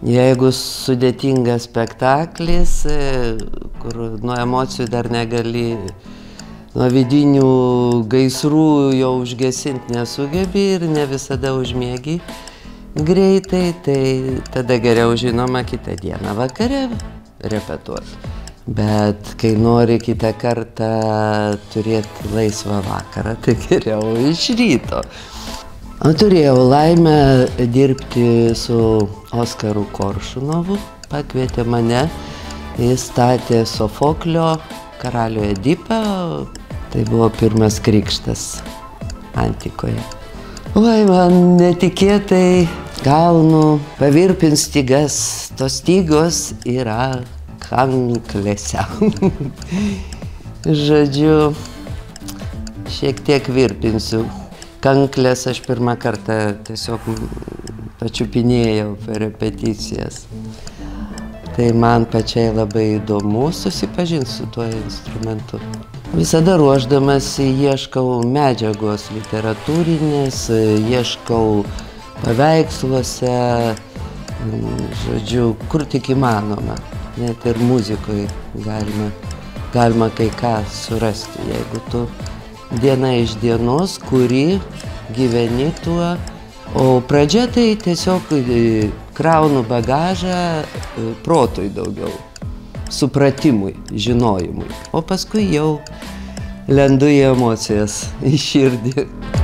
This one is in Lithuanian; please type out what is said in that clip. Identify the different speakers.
Speaker 1: Jeigu sudėtingas spektaklis, kur nuo emocijų dar negali, nuo vidinių gaisrų jau užgesinti nesugebi ir ne visada užmiegi greitai, tai tada geriau žinoma kitą dieną vakare repetuoti. Bet kai nori kitą kartą turėti laisvą vakarą, tai geriau iš ryto. Turėjau laimę dirbti su Oskaru Koršunovu, pakvietė mane, jis statė Sofoklio Karalių Edipą, tai buvo pirmas krikštas antikoje. Oi, man netikėtai gaunu pavirpint stygas, tos stygos yra kanklėse. Žodžiu, šiek tiek virpinsiu. Kanklės aš pirmą kartą tiesiog pačiupinėjau per repeticijas. Tai man pačiai labai įdomu susipažinti su tuo instrumentu. Visada ruošdamasi ieškau medžiagos literatūrinės, ieškau paveiksluose, žodžiu, kur tik įmanoma. Net ir muzikoje galima kai ką surasti, jeigu tu diena iš dienos, kuri gyveni tuo. O pradžia tai tiesiog kraunu bagažą protui daugiau, supratimui, žinojimui. O paskui jau lendu į emocijas, į širdį.